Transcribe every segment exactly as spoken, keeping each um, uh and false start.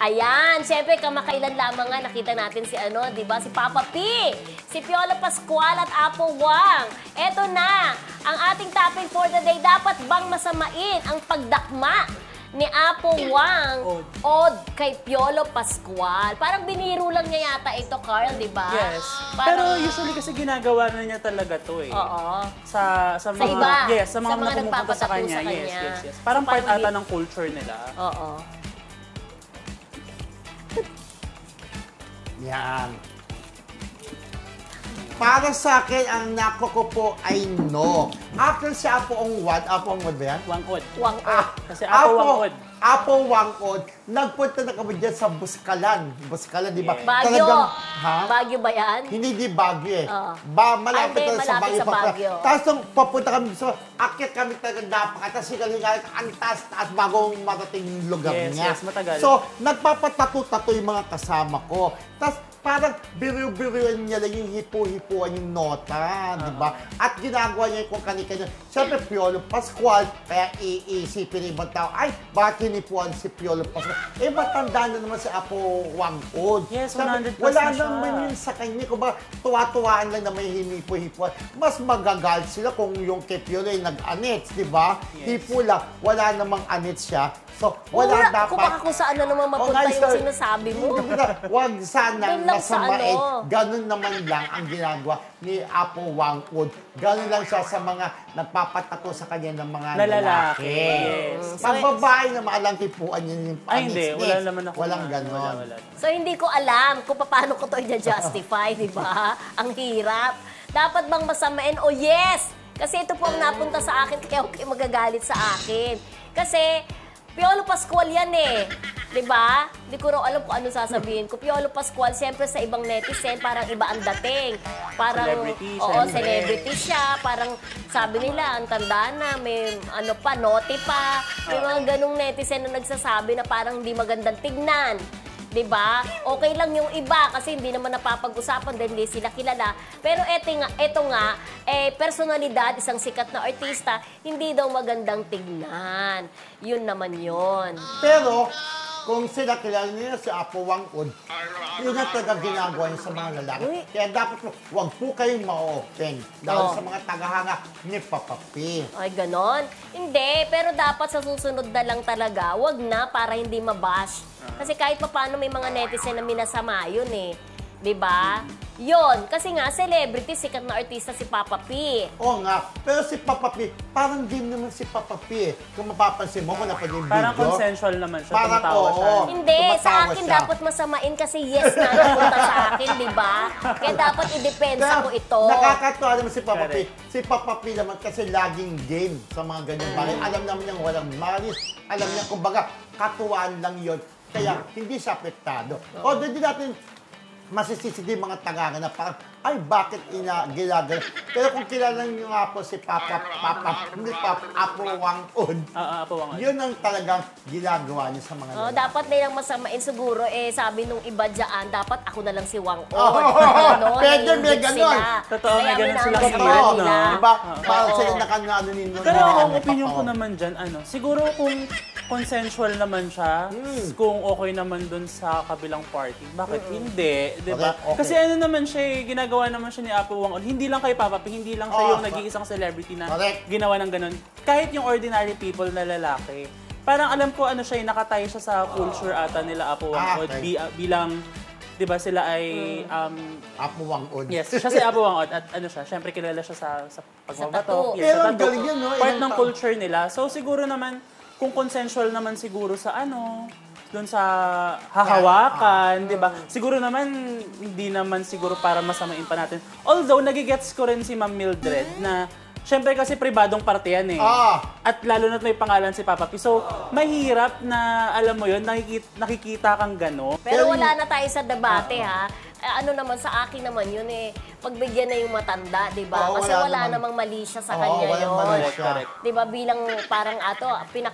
Ayan, syempre kamakailan lamang nga nakita natin si ano, 'di ba? Si Papa P, si Piolo Pascual at Apo Wang. Eto na, ang ating topic for the day, dapat bang masamain ang pagdakma ni Apo Wang Od kay Piolo Pascual? Parang biniro lang niya yata ito, Carl, di ba? Yes. Parang, pero usually kasi ginagawa na niya talaga to eh. Oo. Sa, sa, Sa mga, iba. Yes, sa mga, Sa mga mga pumupunta sa kanya. sa kanya. Yes, yes, yes. Parang So, part parang ata di- ng culture nila. Oo. Yan. Para sa akin, ang nako ko po ay no. Actually, si Apo Ongwad, Apo Ongwad ba yan? Wangod. Wang Ah, Kasi Apo Wangod. Apo Wangod, nagpunta na kami dyan sa Buskalan. Buskalan, di ba? Yes. Baguio. Talagang- ha? Baguio ba yan? Hindi di Baguio eh. Oo. Ba, malapit Ay, hindi, talaga sa malapit Baguio. sa pa- Baguio. Tapos nung papunta kami sa akit kami talaga napakatas, sigalingan, ang taas-taas bago marating yung lugar Yes, niya. yes, matagal. So, nagpapatato-tato yung mga kasama ko. Tapos, parang biriw-biriwan niya lang yung hipo-hipuan yung nota, di ba? At ginagawa niya yung kung kani-kanya. Siyempre, Piolo Pascual, kaya iisipin ng ibang tao, ay, bakit hinipuan si Piolo Pascual? Eh, matanda na naman si Apo Wangod. Yes, Sabi, one hundred plus wala na siya. naman yun sa kanya. Kung ba, tuwa-tuwaan lang na may hinipo-hipuan. Mas magagalit sila kung yung kay Piolo ay nag-anits, di ba? Yes. Hipo lang, wala namang anits siya. So, wala Wala, dapat. kung baka kung saan na naman mapunta nga, yung sir. sinasabi mo. Huwag sana Doon lang sa masamain. ano. Ganun naman lang ang ginagawa ni Apo Wangod. Ganun lang siya sa mga nagpapatato sa kanya ng mga Na lalaki. lalaki. Yes. Pag babae na maalang hipuan yun yung Ay, hindi. panis-nis. Wala naman ako. Walang na- ganon. Wala, wala. So, hindi ko alam kung paano ko to i-justify, di ba? Ang hirap. Dapat bang masamain? O yes! Kasi ito po ang napunta sa akin, kaya okay magagalit sa akin. Kasi, Piolo Pascual yan eh. Di ba? Hindi ko raw alam kung ano sasabihin ko. Piolo Pascual, siyempre sa ibang netizen, parang iba ang dating. Parang, Celebrity, oo, syempre. celebrity siya. Parang sabi nila, ang tanda na, may ano pa, naughty pa. May mga ganong netizen na nagsasabi na parang hindi magandang tignan. 'Di ba? Okay lang yung iba kasi hindi naman napapag-usapan dahil hindi sila kilala. Pero eto nga, eto nga eh personalidad, isang sikat na artista, hindi daw magandang tignan. Yun naman 'yon. Pero, kung sila kilala nila si Apo Wangod, yun ang talaga ginagawa niya sa mga lalaki. Uy. Kaya dapat po, huwag po kayong ma-open. Dahil Oo. sa mga tagahanga ni Papa P. Ay, ganon. Hindi, pero dapat sa susunod na lang talaga, wag na para hindi mabash. Kasi kahit pa paano may mga netizen na minasama yun eh. 'Di ba? Yun, kasi nga celebrity, sikat na artista si Papa P. Oo nga, pero si Papa P, parang din naman si Papa P eh. Kung mapapansin mo, kung napanood yung video. Parang consensual naman siya. Parang tumatawa oo. siya. Hindi, sa Tumatawa akin siya. dapat masamain kasi yes na napunta sa akin, di ba? Kaya dapat idepensa ko ito. Nakakatuwa naman si Papa P. Correct. Si Papa P naman kasi laging game sa mga ganyan bagay. Alam naman niyang walang malis. Alam niya, kumbaga, katuwaan lang yon. Kaya hindi siya apektado. O, doon din natin masisisi din mga tagaga na parang, ay, bakit ina ginagano? Pero kung kilala niyo nga po si Papa, Papa, hindi Papa, Apo Wangod, Ah, ah, Apo Wangod. yun ang talagang ginagawa niya sa mga Oh, lalaki. dapat nilang masamain siguro, eh, sabi nung iba dyan, dapat ako na lang si Wang O. Oo. Ganon, Pwede, may naiingit ganon. sila. Totoo, may Kaya ganon silang minamasahe hirit, no? nila. Diba? Parang Oo. sila nakangano nino. Pero ang opinion ko naman dyan, ano, siguro kung consensual naman siya, kung okay naman dun sa kabilang party, bakit hindi? Di ba? Correct, okay. Kasi ano naman siya, eh, ginagawa naman siya ni Apo Wangod. Hindi lang kay Papa P, hindi lang siya Oo. yung nag-iisang celebrity na Correct. ginawa ng ganun. Kahit yung ordinary people na lalaki, parang alam ko ano siya, eh, nakatay siya sa culture ata nila Apo Ah, Wangod. okay. Bi- ah, bilang, di ba sila ay, um, Apo Wangod. yes, siya si Apo Wangod at ano siya, syempre kilala siya sa, sa tattoo. pagbabato. Pero sa ang tattoo. galing yan, no? Part Ilang ng taon. culture nila. So siguro naman, kung consensual naman siguro sa ano, doon sa hahawakan, di ba? Siguro naman, hindi naman siguro para masamain pa natin. Although, nagigets ko rin si Ma'am Mildred na, syempre kasi pribadong parte yan eh. Ah. At lalo na't may pangalan si Papa P. So, mahirap na, alam mo yun, nakikita, nakikita kang gano'n. Pero wala na tayo sa debate, ha? Eh, ano naman, sa akin naman yun eh, pagbigyan na yung matanda, di ba? Oo, Kasi wala wala naman. namang mali siya sa Oo, kanya walang yun. mali Correct, siya. correct. Di ba? Bilang parang ato,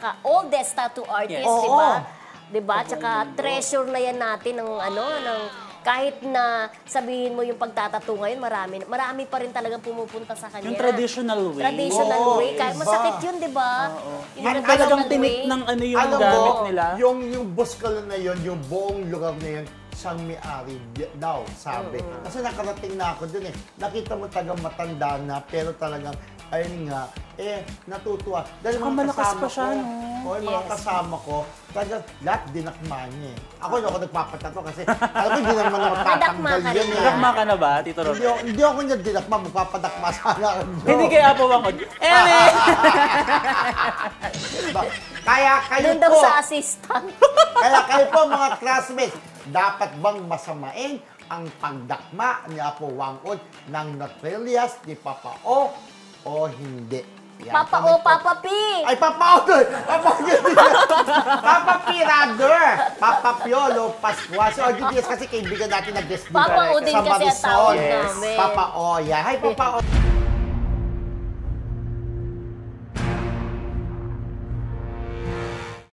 pinaka-oldest tattoo artist, Yes. di Oo. ba? Di ba? Tsaka treasure na yan natin ng ano, ng kahit na sabihin mo yung pagtatato ngayon, marami, marami pa rin talagang pumupunta sa kanya. Yung traditional way. Traditional Oo, way. Kahit iba. masakit yun, di ba? Yung Yung traditional talagang tinik way. ng ano yung Alam mo, gamit nila. yung yung buskalo na yun, yung buong lugar na yun, siyang may-ari di- daw, sabi. Kasi nakarating na ako dun eh. Nakita mo tagang matanda na, pero talagang, ayun nga, eh, natutuwa. Dahil Saka mga malakas kasama pa siya, ko, no? o yung mga Yes. kasama ko, talagang lahat dinakma niya eh. Ako hindi ako nagpapatato kasi, alam ko hindi naman ako Nadakma tatanggal ka yun rin. eh. Nakakma ka na ba, Tito Hindi, Robert? ako- hindi ako niya dinakma, magpapadakma sana ako. Hindi kay Apo Wangod. Eme! Diba? Kaya kayo Doon daw po, sa assistant. kaya kayo po mga classmates, dapat bang masamain ang pagdakma ni Apo Wangod ng Notrelias ni Papa O o hindi? Yan, Papa comment O, po. Papa P. Ay, Papa O doon! Papa O Papa P rather! Papa Piolo Pascual. Si Ogie Diaz kasi kaibigan natin na guest Papa O din sa kasi ang Marisol. tawag namin. Papa O, yeah. Hi, Papa O.